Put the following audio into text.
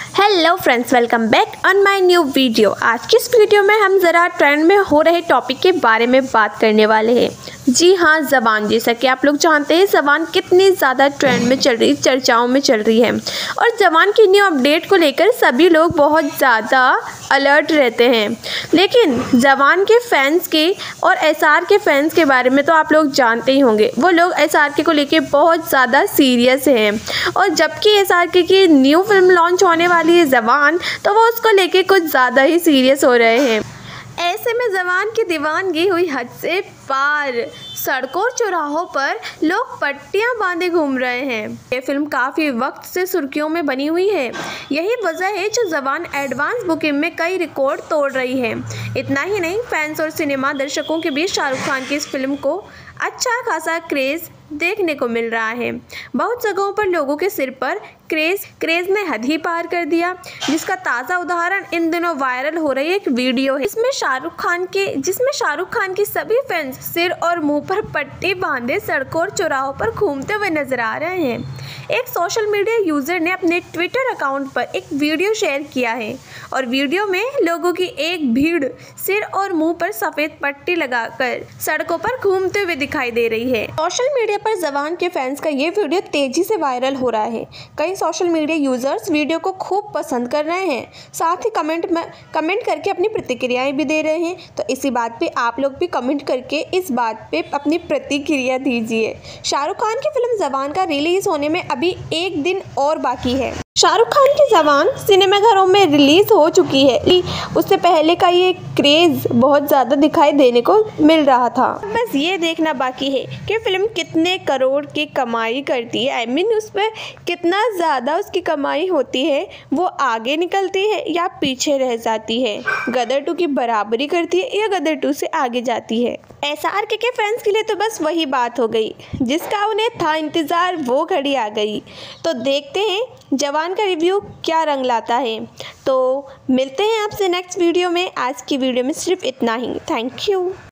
Hello friends, welcome back on my new video. आज की इस वीडियो में हम ज़रा ट्रेंड में हो रहे टॉपिक के बारे में बात करने वाले हैं। जी हाँ, ज़बान। जैसा कि आप लोग जानते हैं, ज़बान कितनी ज़्यादा ट्रेंड में चल रही, चर्चाओं में चल रही है और ज़बान की न्यू अपडेट को लेकर सभी लोग बहुत ज़्यादा अलर्ट रहते हैं। लेकिन ज़बान के फैंस के और एसआर के फैंस के बारे में तो आप लोग जानते ही होंगे। वो लोग एसआर के को लेकर बहुत ज़्यादा सीरियस हैं और जबकि एसआर के की न्यू फिल्म लॉन्च होने वाली है ज़बान, तो वो उसको लेके कुछ ज़्यादा ही सीरियस हो रहे हैं। ऐसे में ज़बान की दीवानगी हुई हद से पार। सड़कों और चौराहों पर लोग पट्टियां बांधे घूम रहे हैं। ये फिल्म काफ़ी वक्त से सुर्खियों में बनी हुई है। यही वजह है जो ज़बान एडवांस बुकिंग में कई रिकॉर्ड तोड़ रही है। इतना ही नहीं, फैंस और सिनेमा दर्शकों के बीच शाहरुख खान की इस फिल्म को अच्छा खासा क्रेज़ देखने को मिल रहा है। बहुत जगहों पर लोगों के सिर पर क्रेज़ ने हद ही पार कर दिया, जिसका ताज़ा उदाहरण इन दिनों वायरल हो रही एक वीडियो है जिसमें शाहरुख खान के सभी फैंस सिर और मुंह पर पट्टी बांधे सड़कों और चौराहों पर घूमते हुए नजर आ रहे हैं। एक सोशल मीडिया यूज़र ने अपने ट्विटर अकाउंट पर एक वीडियो शेयर किया है और वीडियो में लोगों की एक भीड़ सिर और मुंह पर सफ़ेद पट्टी लगाकर सड़कों पर घूमते हुए दिखाई दे रही है। सोशल मीडिया पर ज़बान के फैंस का ये वीडियो तेज़ी से वायरल हो रहा है। कई सोशल मीडिया यूज़र्स वीडियो को खूब पसंद कर रहे हैं, साथ ही कमेंट करके अपनी प्रतिक्रियाएँ भी दे रहे हैं। तो इसी बात पे आप लोग भी कमेंट करके इस बात पे अपनी प्रतिक्रिया दीजिए। शाहरुख खान की फिल्म ज़बान का रिलीज़ होने में अभी एक दिन और बाकी है। शाहरुख खान की ज़बान सिनेमाघरों में रिलीज़ हो चुकी है। उससे पहले का ये क्रेज़ बहुत ज़्यादा दिखाई देने को मिल रहा था। बस ये देखना बाकी है कि फिल्म कितने करोड़ की कमाई करती है। उस पर कितना ज़्यादा उसकी कमाई होती है, वो आगे निकलती है या पीछे रह जाती है, गदर 2 की बराबरी करती है या गदर 2 से आगे जाती है। एसआर के फैंस के लिए तो बस वही बात हो गई, जिसका उन्हें था इंतज़ार, वो घड़ी आ गई। तो देखते हैं जवान का रिव्यू क्या रंग लाता है। तो मिलते हैं आपसे नेक्स्ट वीडियो में। आज की वीडियो में सिर्फ इतना ही। Thank you.